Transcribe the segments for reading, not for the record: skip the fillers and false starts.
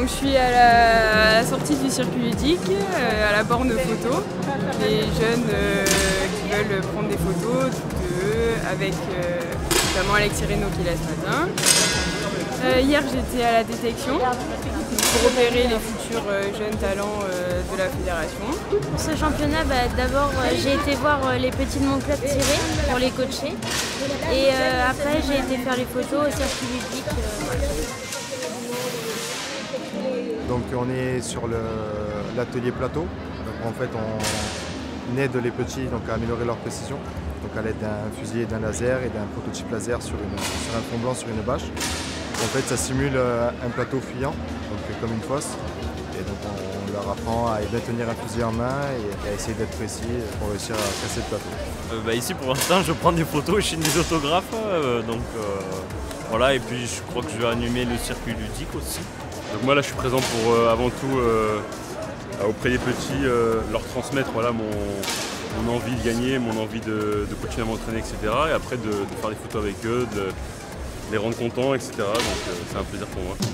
Donc je suis à la sortie du circuit ludique, à la borne photo. Les jeunes qui veulent prendre des photos d'eux, avec notamment Alexis Reynaud qui est là ce matin. Hier j'étais à la détection pour repérer les futurs jeunes talents de la fédération. Pour ce championnat, d'abord j'ai été voir les petits de mon club tirer pour les coacher. Et après j'ai été faire les photos au circuit ludique. Donc on est sur l'atelier plateau. Donc en fait on aide les petits donc, à améliorer leur précision. Donc à l'aide d'un fusil et d'un laser et d'un prototype laser sur un fond blanc sur une bâche. En fait ça simule un plateau fuyant, donc comme une fosse. Et donc on leur apprend à bien tenir un fusil en main et à essayer d'être précis pour réussir à casser le plateau. Ici pour l'instant je prends des photos et je signe des autographes. Voilà, et puis je crois que je vais animer le circuit ludique aussi. Donc moi là je suis présent pour avant tout auprès des petits leur transmettre voilà, mon envie de gagner, mon envie de continuer à m'entraîner, etc. Et après de faire des photos avec eux, de les rendre contents, etc. Donc c'est un plaisir pour moi.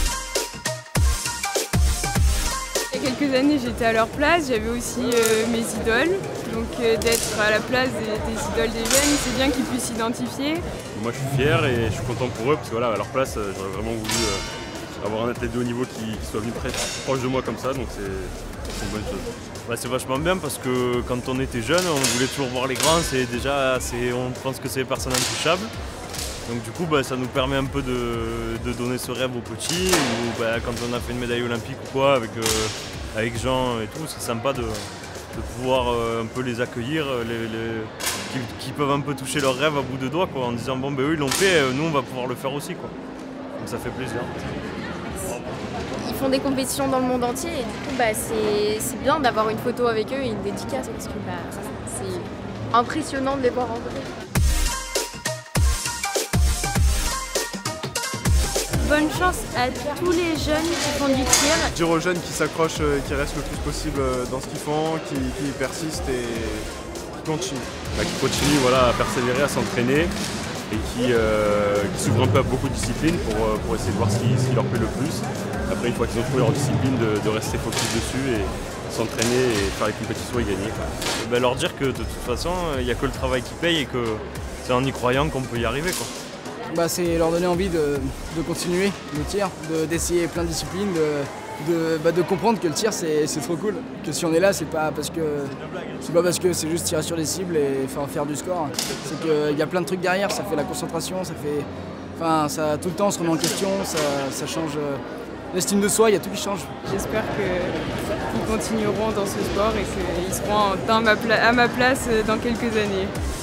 Il y a quelques années j'étais à leur place, j'avais aussi mes idoles. Donc d'être à la place des idoles des jeunes, c'est bien qu'ils puissent s'identifier. Moi je suis fier et je suis content pour eux parce que voilà, à leur place j'aurais vraiment voulu avoir un athlète de haut niveau qui soit venu proche de moi comme ça, donc c'est une bonne chose. C'est vachement bien parce que quand on était jeune, on voulait toujours voir les grands, on pense que c'est des personnes intouchables. Donc du coup ça nous permet un peu de donner ce rêve aux petits, ou quand on a fait une médaille olympique ou quoi avec Jean et tout, c'est sympa de pouvoir un peu les accueillir, qui peuvent un peu toucher leurs rêves à bout de doigts, en disant bon eux ils l'ont fait, nous on va pouvoir le faire aussi, quoi. Donc ça fait plaisir. Ils font des compétitions dans le monde entier et du coup c'est bien d'avoir une photo avec eux et une dédicace parce que c'est impressionnant de les voir en vrai. Bonne chance à tous les jeunes qui font du tir. Dire aux jeunes qui s'accrochent, qui restent le plus possible dans ce qu'ils font, qui persistent et qui continuent. Qui continuent voilà, à persévérer, à s'entraîner et qui s'ouvrent un peu à beaucoup de disciplines pour essayer de voir ce qui leur plaît le plus. Après, une fois qu'ils ont trouvé leur discipline, de rester focus dessus et s'entraîner et faire les compétitions et gagner. Leur dire que de toute façon, il n'y a que le travail qui paye et que c'est en y croyant qu'on peut y arriver, quoi. C'est leur donner envie de continuer le tir, d'essayer plein de disciplines, de comprendre que le tir c'est trop cool. Que si on est là, c'est pas parce que c'est juste tirer sur des cibles et faire du score. C'est qu'il y a plein de trucs derrière, ça fait la concentration, ça tout le temps on se remet en question, ça change l'estime de soi, il y a tout qui change. J'espère qu'ils continueront dans ce sport et qu'ils seront à ma place dans quelques années.